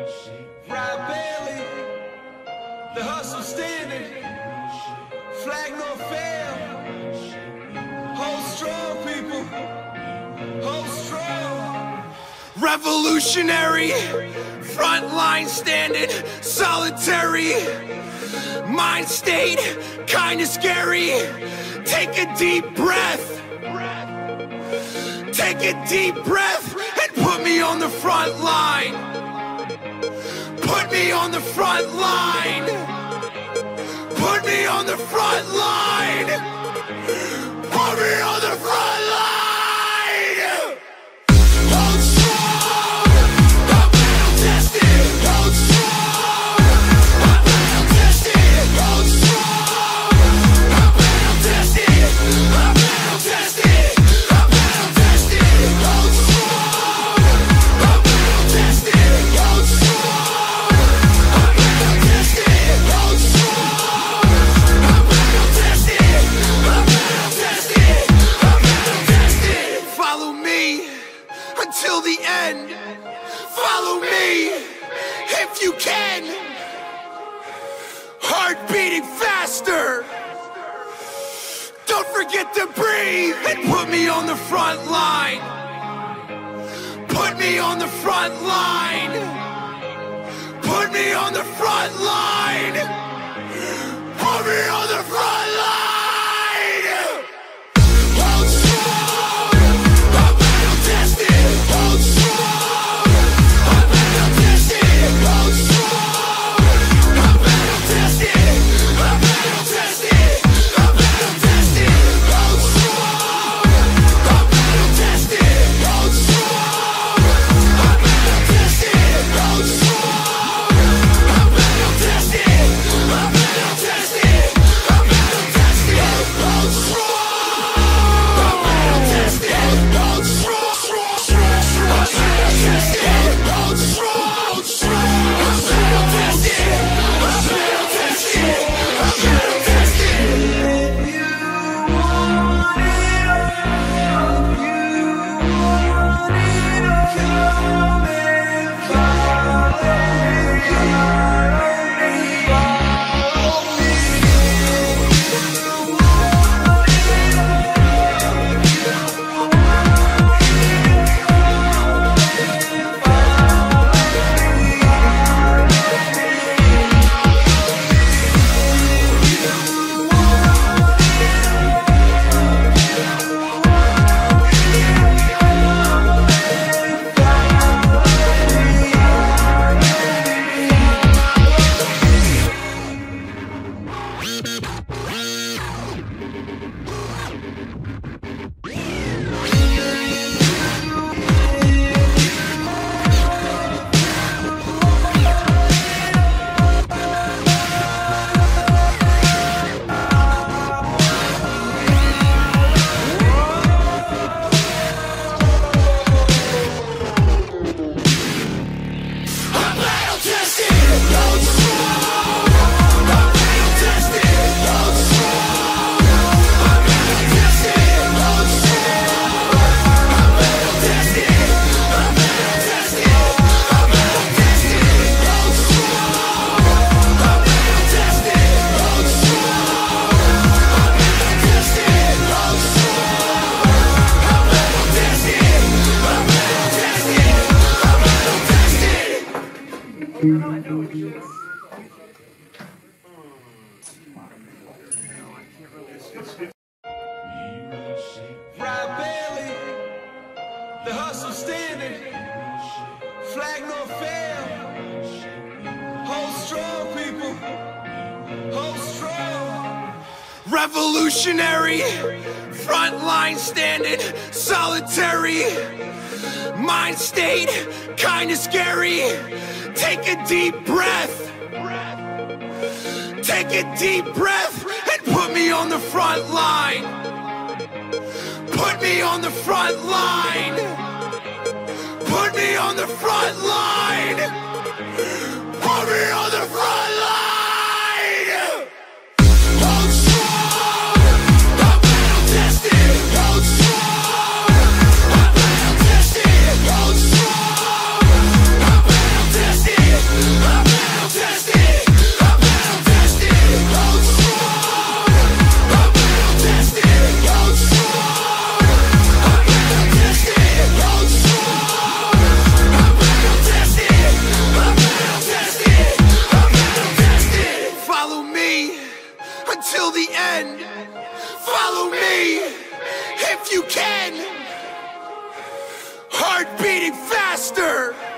The hustle standing, flag no fail. Hold strong, people, hold strong. Revolutionary, front line standing, solitary. Mind state, kinda scary. Take a deep breath. Take a deep breath and put me on the front line. Put me on the front line. Put me on the front line. Put me on the front line. Hold strong. I'm battle tested. Hold strong. I'm battle tested. Hold strong. I'm battle tested. I'm battle tested. I'm battle tested. Hold strong. I'm battle tested. Hold strong. Till the end, follow me if you can. Heart beating faster. Don't forget to breathe and put me on the front line. Put me on the front line. Put me on the front line. Put me on the front line. The hustle standing, flag no fail. Hold strong, people, hold strong. Revolutionary, front line standing, solitary. Mind state, kinda scary. Take a deep breath. Take a deep breath and put me on the front line. Put me on the front line. Put me on the front line. Put me on the front line. Hold strong. I'm battle tested. Hold strong. I'm battle tested. Hold strong. I'm battle tested. Follow me if you can. Heart beating faster.